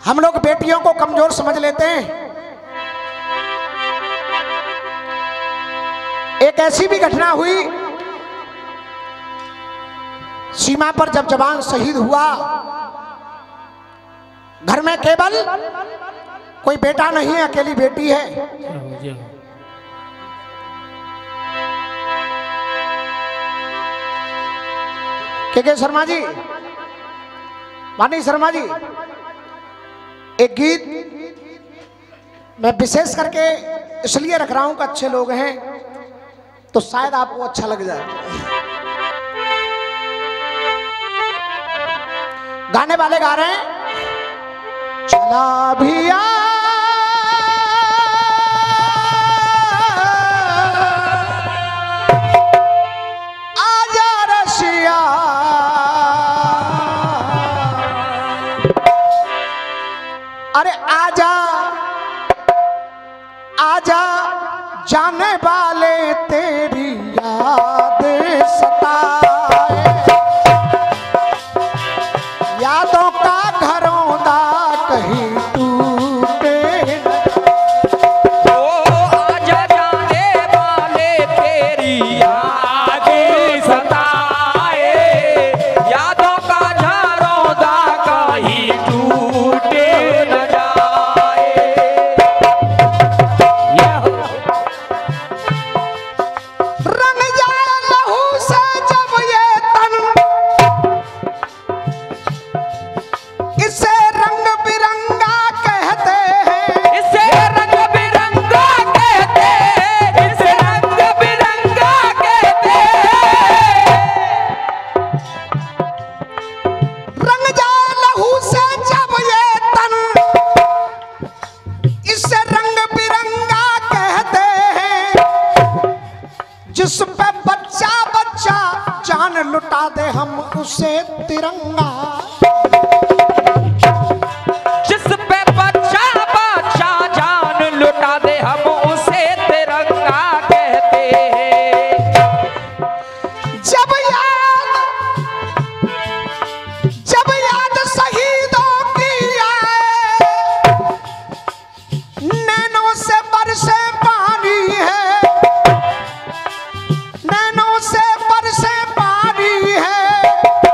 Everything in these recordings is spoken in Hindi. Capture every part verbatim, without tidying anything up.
हम लोग बेटियों को कमजोर समझ लेते हैं। एक ऐसी भी घटना हुई, सीमा पर जब जवान शहीद हुआ, घर में केवल कोई बेटा नहीं है, अकेली बेटी है। के के शर्मा जी, वाणी शर्मा जी, एक गीत मैं विशेष करके इसलिए रख रहा हूं कि अच्छे लोग हैं तो शायद आपको अच्छा लग जाए। गाने वाले गा रहे हैं, चला भैया आजा रसिया, अरे आजा आजा जाने वाले तेरी याद सताए, यादों का घरौंदा कहीं टूटे ओ आजा जाने वाले तेरी याद सताए, यादों का घरौंदा कहीं टूटे न जाए। रंग जाए लहू से जब ये तन, इसे रंग बिरंगा कहते हैं, इसे रंग बिरंगा कहते हैं, इसे रंग बिरंगा कहते हैं। रंग जाए लहू से जब ये तन, इसे रंग बिरंगा कहते हैं, जिस पे बच्चा बच्चा जान लुटा दे हम उसे तिरंगा, जिस पे बच्चा बच्चा जान लुटा दे हम उसे तिरंगा कहते हैं। जब याद जब याद शहीदों की आए, नैनों से बरसे पानी है, नैनों से बरसे पानी है,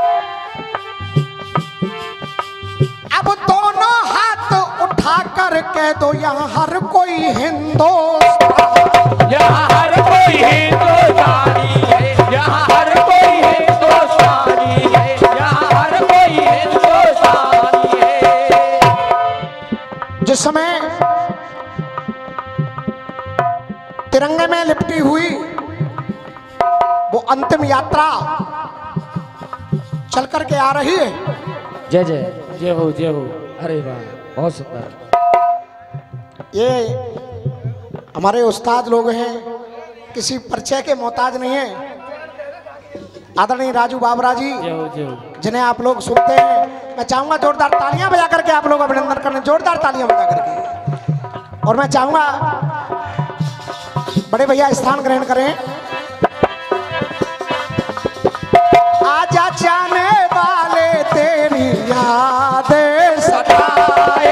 अब दोनों हाथ उठा कर कह दो यहाँ हर कोई हिंदुस्तान, यहाँ हर कोई हिंदुस्तानी है, यहाँ हर कोई हिंदुस्तानी है, यहाँ हर कोई हिंदुस्तानी है। जिस समय तिरंगे में लिपटी हुई वो अंतिम यात्रा चल करके आ रही है, जय जय जय हो जय हो। अरे वाह, बहुत सुंदर। ये हमारे उस्ताद लोग हैं, किसी परिचय के मोहताज नहीं है। आदरणीय राजू बाबरा जी, जय हो जय हो। जिन्हें आप लोग सुनते हैं, मैं चाहूंगा जोरदार तालियां बजा करके आप लोग अभिनंदन करने, जोरदार तालियां बजा करके। और मैं चाहूंगा बड़े भैया स्थान ग्रहण करें। आजा जाने वाले तेरी याद सताए,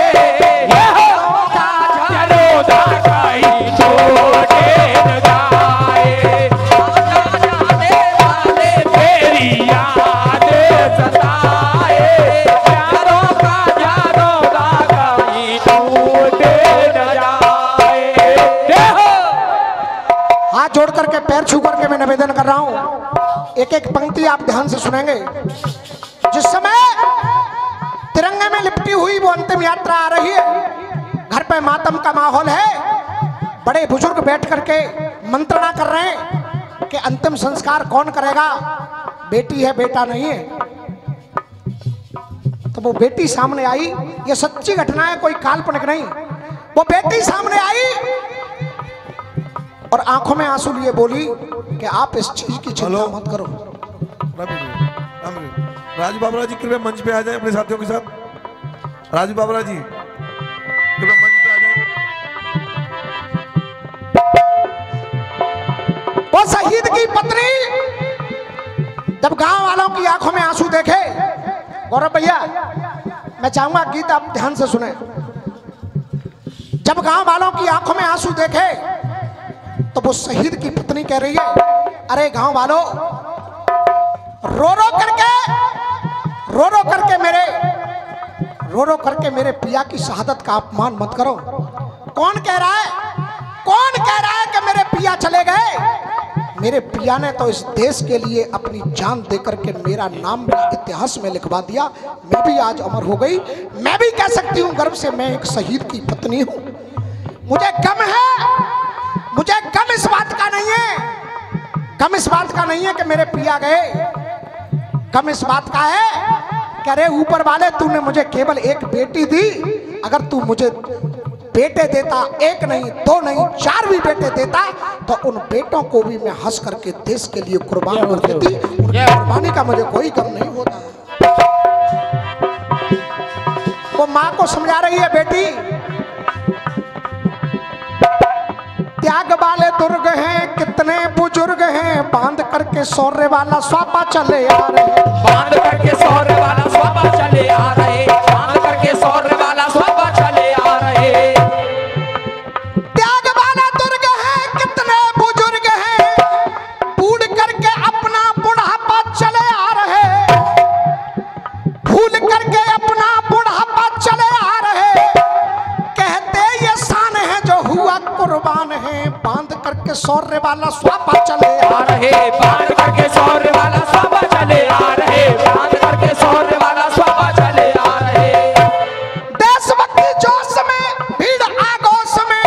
जरोदा कहीं छोटे न जाए, आजा जाने वाले तेरी याद सताए, यारों का जरोदा कहीं छोटे न जाए। जय हो। हाथ जोड़ करके पैर छू करके मैं निवेदन कर रहा हूं, एक एक पंक्ति आप ध्यान से सुनेंगे। जिस समय तिरंगे में लिपटी हुई वो अंतिम यात्रा आ रही है, घर पे मातम का माहौल है, बड़े बुजुर्ग बैठ करके मंत्रणा कर रहे हैं कि अंतिम संस्कार कौन करेगा, बेटी है बेटा नहीं है। तो वो बेटी सामने आई, ये सच्ची घटना है, कोई काल्पनिक नहीं। वो बेटी सामने आई और आंखों में आंसू लिए बोली कि आप इस चीज की चिंता मत करो। राजू बाबरा जी कृपया मंच पे आ जाएं अपने साथियों के साथ। राजू बाबरा जी कृपया मंच पे आ जाएं। वो शहीद की पत्नी जब गांव वालों की आंखों में आंसू देखे, गौरव भैया मैं चाहूंगा गीत आप ध्यान से सुने। जब गांव वालों की आंखों में आंसू देखे तो वो शहीद की पत्नी कह रही है, अरे गांव वालों, रो रो करके रो रो करके मेरे रो रो करके मेरे पिया की शहादत का अपमान मत करो। कौन कह रहा है कौन कह रहा है कि मेरे पिया चले गए? मेरे पिया ने तो इस देश के लिए अपनी जान देकर के मेरा नाम भी इतिहास में लिखवा दिया। मैं भी आज अमर हो गई। मैं भी कह सकती हूँ गर्व से, मैं एक शहीद की पत्नी हूँ। मुझे गम है, मुझे गम इस बात का नहीं है गम इस बात का नहीं है कि मेरे पिया गए। गम इस बात का है कि अरे ऊपर वाले, तूने मुझे केवल एक बेटी दी। अगर तू मुझे बेटे देता, एक नहीं, दो नहीं, चार भी बेटे देता, तो उन बेटों को भी मैं हंस करके देश के लिए कुर्बान कर देती। उनकी कुर्बानी का मुझे कोई गम नहीं होता। वो माँ को समझा रही है, बेटी त्याग वाले दुर्ग हैं, कितने बुजुर्ग हैं, बांध करके शौर्य वाला स्वापा चले आ रहे, बांध करके शौर्य वाला स्वापा चले आ रहे, बांध करके शौर्य वाला स्वापा चले आ रहे। त्याग वाला दुर्ग है, कितने बुजुर्ग हैं, बूढ़ करके अपना बुढ़ापा चले आ रहे, भूल करके अपना बुढ़ापा चले आ रहे। कहते ये शान है जो हुआ कुर्बान है, बांध करके शौर्य वाला स्वापा चले आ रहे, बांध करके शौर्य वाला स्वापा चले आ रहे, बांध करके शौर्य वाला स्वापा चले आ रहे। देशभक्ति जोश में, भीड़ आगोश में,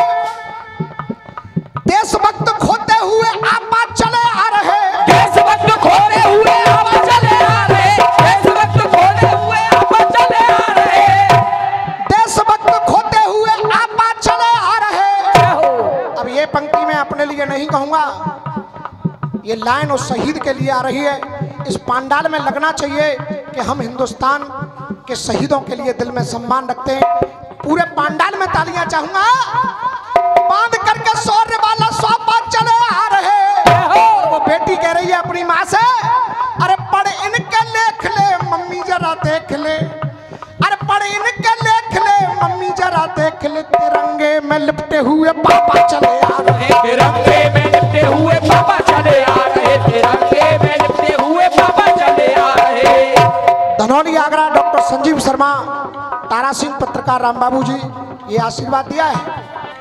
देशभक्त खोते हुए आपा चले आ रहे, देशभक्त खोते हुए आपा चले आ रहे, देशभक्त खोते हुए आपा चले आ रहे, देशभक्त खोते हुए आपा चले आ रहे। अब ये पंक्ति मैं अपने लिए नहीं कहूंगा, ये लाइन उस शहीद के लिए आ रही है। इस पांडाल में लगना चाहिए कि हम हिंदुस्तान के शहीदों के लिए दिल में सम्मान रखते हैं। पूरे पांडाल में तालियां चाहूंगा। बांध करके शौर्य वाला स्वापा चले आ रहे। वो बेटी कह रही है अपनी माँ से, अरे पढ़ इनके लेख ले मम्मी जरा देख ले, अरे पढ़ इनके लेख ले मम्मी जरा देख ले, तिरंगे में लिपटे हुए पापा चले आ रहे, तिरंगे में लिपटे हुए पापा चले आ रहे, तिरंगे में लिपटे हुए पापा चले आ रहे। धनौली आगरा डॉक्टर संजीव शर्मा, तारा सिंह पत्रकार राम बाबू जी, ये आशीर्वाद दिया है।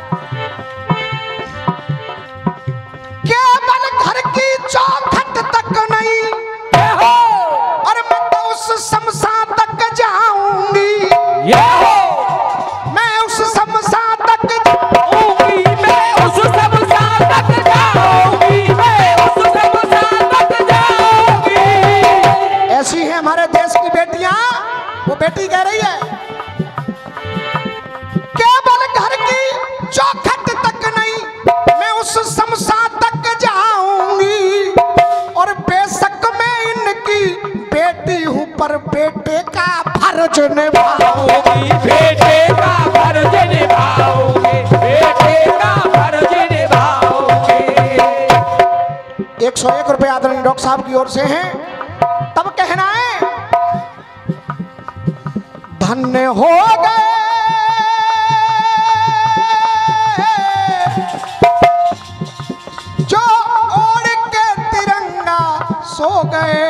केवल घर की चौखट तक नहीं, और मैं तो उस शमशान तक जाऊंगी, ये हो मैं उस शमशान तक जाऊंगी, मैं उस शमशान तक जाऊंगी, मैं उस शमशान तक जाऊंगी। ऐसी है हमारे देश की बेटियां। वो बेटी कह रही है, केवल घर की चौखट तक नहीं, मैं उस शमशान तक जाऊंगी, और बेशक मैं इनकी बेटी हूं, पर बेटे का फर्ज निभाऊंगी, बेटे का फर्ज निभाओगे, बेटे का फर्ज निभाओगे। एक सौ एक रुपए आदरणीय डॉक्टर साहब की ओर से हैं। तब कहना है, धन्य हो गए जो ओढ़ के तिरंगा सो गए।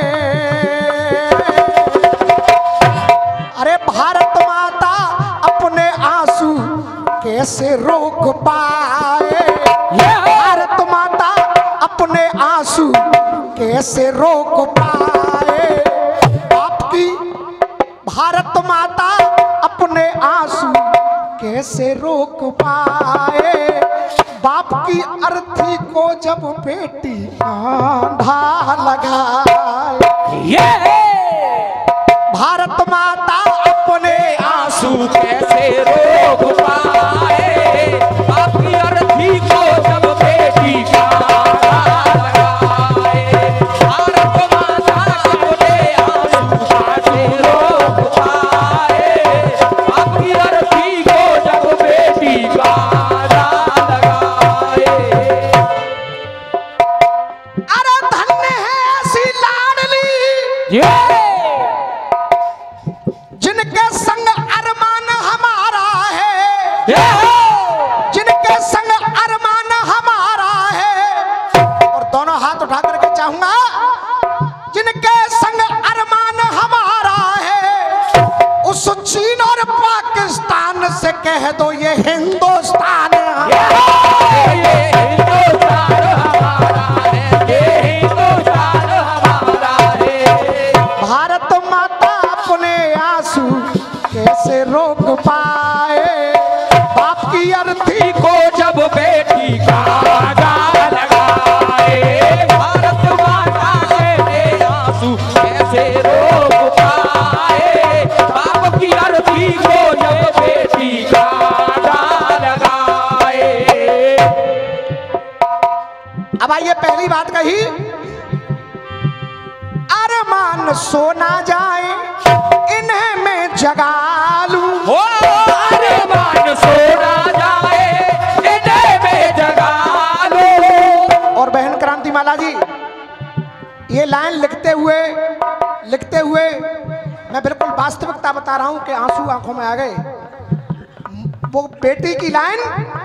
अरे भारत माता अपने आंसू कैसे रोक पाए, भारत माता अपने आंसू कैसे रोक पाए, आपकी भारत माता अपने आंसू कैसे रोक पाए, बाप की अर्थी को जब बेटी आंधा लगाए। ये भारत माता अपने आंसू कैसे रोक पाए, आपकी अर्थी को जब बेटी का लगाए। भारत माता अपने आंसू कैसे रोक पाए, आपकी अर्थी को जब बेटी का लगाए। अरे धन्य है ऐसी लाडली ये जिनके संग कह दो ये हिंदुस्तान ये हिंदुस्तान हमारा है, ये हिंदुस्तान हमारा है। भारत माता अपने आंसू कैसे रोक पाए, बाप की अर्थी को जब बेटी का गाल लगाए, भारत माता के आंसू कैसे रोक पाए, बाप की अर्थी को जब बेटी का गाल लगाए। अब आइए पहली बात कही, अरमान सोना जाए इन्हें मैं जगा लूं। ओ अरमान सोना जाए इन्हें मैं जगा लूं। और बहन क्रांतिमाला जी, ये लाइन लिखते हुए लिखते हुए मैं बिल्कुल वास्तविकता बता रहा हूं कि आंसू आंखों में आ गए। वो बेटी की लाइन,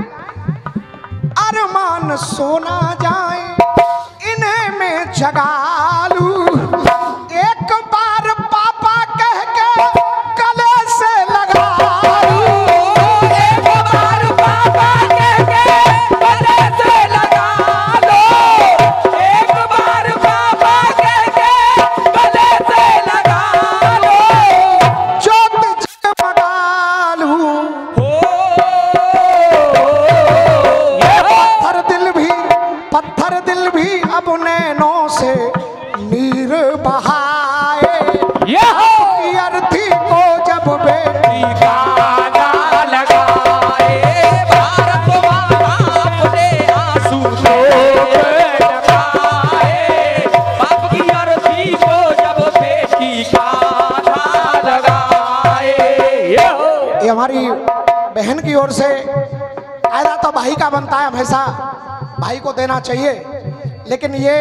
अरमान सोना जाए इन्हें मैं जगा लूं, एक बार पापा कह के गले से लगा लूं, एक बार पापा कह के गले से लगा लो, एक बार पापा कह के गले से लगा लो। ज्योत जगमगा लूं, पत्थर दिल भी पत्थर दिल भी अब नैनों से नीर बहाए, की अर्थी को जब बेटी का गाना लगाए, भारत माता अपने आंसू को लगाए, बाप की अर्थी को जब बेटी का गाना लगाए। ये हमारी बहन की ओर से कायदा तो भाई का बनता है, हमेशा भाई को देना चाहिए, लेकिन ये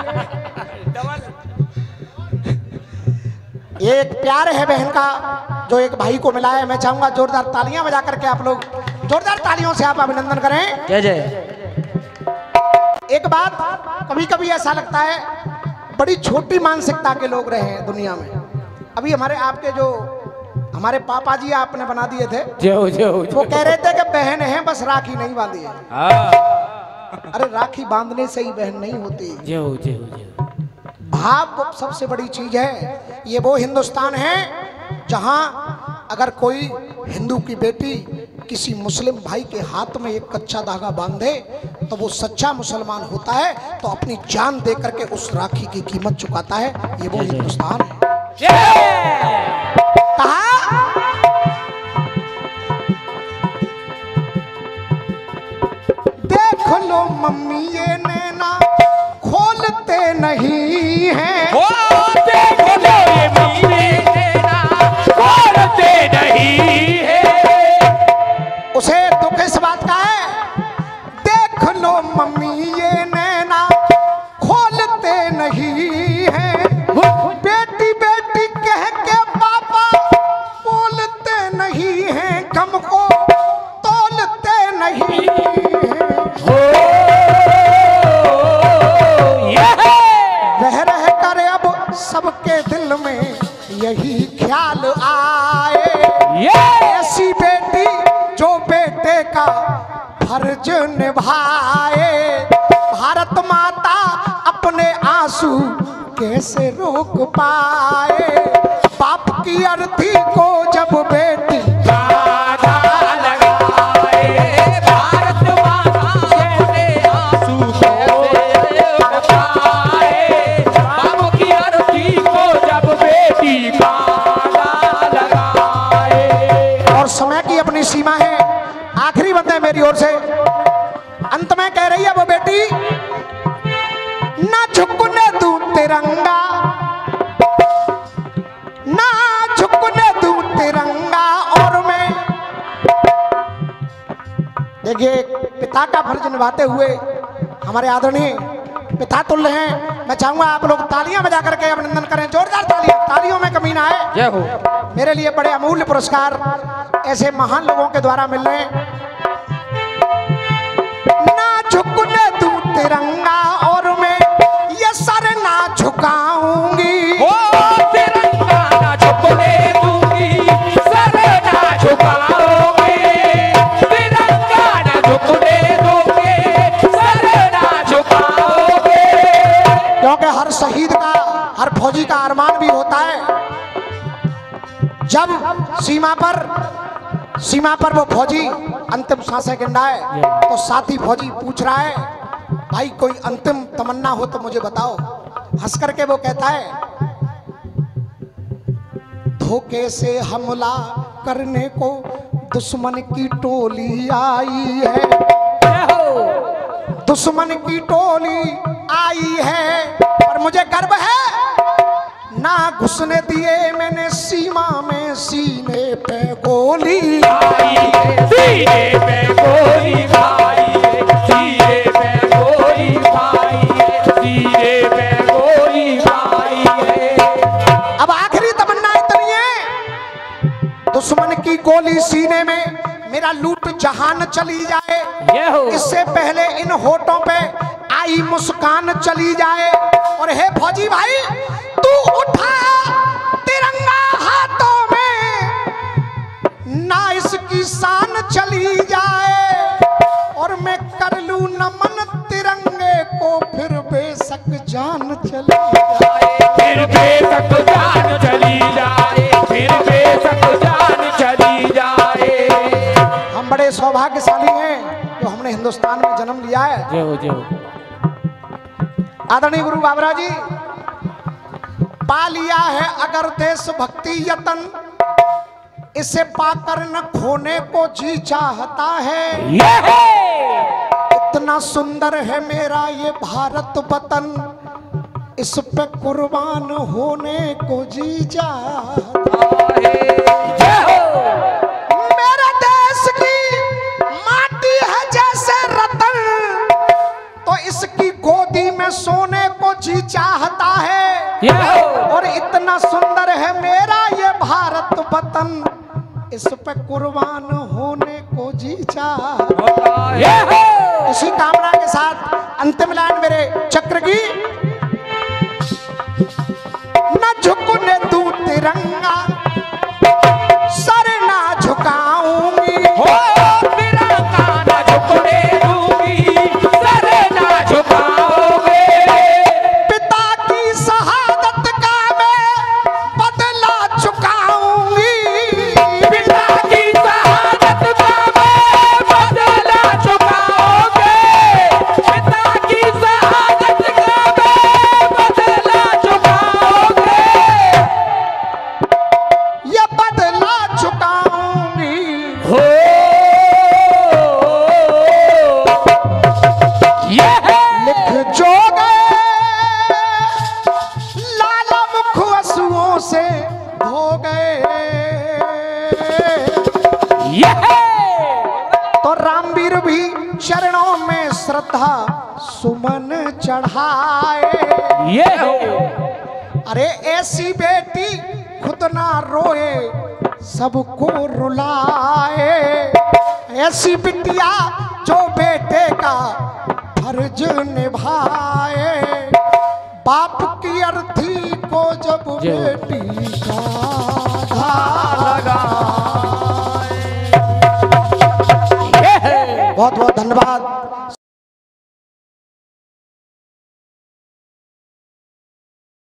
ये एक प्यार है बहन का जो एक भाई को मिला है। मैं चाहूंगा जोरदार तालियां बजा करके आप लोग जोरदार तालियों से आप अभिनंदन करें। जय जय। एक बात, कभी कभी ऐसा लगता है बड़ी छोटी मानसिकता के लोग रहे हैं दुनिया में। अभी हमारे आपके जो हमारे पापा जी आपने बना दिए थे, जो जो वो कह रहे थे कि बहन है बस राखी नहीं बांधी है। अरे राखी बांधने से ही बहन नहीं होती, जो जो जो भाव सबसे बड़ी चीज है। ये वो हिंदुस्तान है जहां अगर कोई हिंदू की बेटी किसी मुस्लिम भाई के हाथ में एक कच्चा धागा बांधे तो वो सच्चा मुसलमान होता है, तो अपनी जान दे करके उस राखी की कीमत चुकाता है। ये वो हिंदुस्तान है। कहा देख लो मम्मी ये नैना खोलते नहीं हैं, ओ देखो लो ये मेरे नैना खोलते नहीं है। उसे दुख इस बात का है, देख लो मम्मी ये नैना खोलते नहीं हैं, बेटी बेटी कह के पापा बोलते नहीं हैं, गम को तोलते नहीं हैं। रह रह कर अब सबके दिल में यही ख्याल आए, ऐसी बेटी जो बेटे का फर्ज निभाए, भारत माता अपने आंसू कैसे रोक पाए, बाप की अर्थी को जब बेटी गाना लगाए, भारत माता अपने आंसू कैसे रोक पाए, बाप की अर्थी को जब बेटी गाना लगाए। और समय की अपनी सीमा है। आखिरी बंदे है मेरी ओर से, अंत में कह रही है वो बेटी, ना झुकने दूं तिरंगा, ना झुकने दूं तिरंगा, और मैं देखिए पिता का फर्ज निभाते हुए हमारे आदरणीय पिता तुल्य हैं। मैं चाहूंगा आप लोग तालियां बजा करके अभिनंदन करें, जोरदार तालियां, तालियों में कमी ना है। जय हो। मेरे लिए बड़े अमूल्य पुरस्कार ऐसे महान लोगों के द्वारा मिल रहे हैं। ना झुकने दूं तिरंगा और मैं ये सर ना झुकाऊंगी, ओ तिरंगा ना झुकने दूंगी, सर ना झुकाऊंगी, सीमा पर वो फौजी अंतिम सांसें गिन रहा है, तो साथी फौजी पूछ रहा है, भाई कोई अंतिम तमन्ना हो तो मुझे बताओ। हंस करके वो कहता है, धोखे से हमला करने को दुश्मन की टोली आई है, दुश्मन की टोली आई है, और मुझे गर्व है ना घुसने दिए मैंने सीमा में, सीने पे गोली आई है, सीने पे गोली भाई है, सीने पे गोली भाई है, सीने पे गोली भाई है। अब आखिरी तमन्ना इतनी है, दुश्मन की गोली सीने में, मेरा लूट जहान चली जाए, इससे पहले इन होठों पे आई मुस्कान चली जाए। और हे फौजी भाई, तू उठा तिरंगा हाथों में, ना इसकी शान चली जाए, और मैं कर लूं नमन तिरंगे को, फिर बेशक जान चली जाए, फिर बेशक जान चली जाए, फिर बेशक जान चली जाए। हम बड़े सौभाग्यशाली हैं जो हमने हिंदुस्तान में जन्म लिया है। जय हो, जय हो। आदरणीय गुरु बाबरा जी, पा लिया है अगर देशभक्ति यतन, इसे पाकर न खोने को जी चाहता है। इतना सुंदर है मेरा ये भारत वतन, इस पे कुर्बान होने को जी चाहता है। मेरा देश की माटी है जैसे रतन, तो इसकी गोदी में सोने को जी चाहता है। और इतना सुंदर है मेरा ये भारत वतन, इस पे कुर्बान होने को जी चाहता है। इसी कामना के साथ अंतिम लाइन मेरे चक्र की, न झुकने दूं तिरंगा, सर ना झुकाऊंगी, तिरंगा न झुकने दूंगी, सर ना झुकाओगे, पिता की शहादत का मैं बदला चुकाऊंगी, पिता की शहादत का मैं बदला चुकाओगे, पिता की शहादत का मैं बदला चुकाओगे, ये बदला चुकाऊंगी। हो ये है लिख जो गए लाला मुख आंसुओं से धो गए, ये है तो रामवीर भी चरणों में श्रद्धा सुमन चढ़ाए। ये है अरे ऐसी बेटी खुद ना रोए सबको रुलाए, ऐसी बिटिया जो बेटे का फर्ज निभाए, बाप की अर्थी को जब बेटी का लगा। बहुत बहुत धन्यवाद।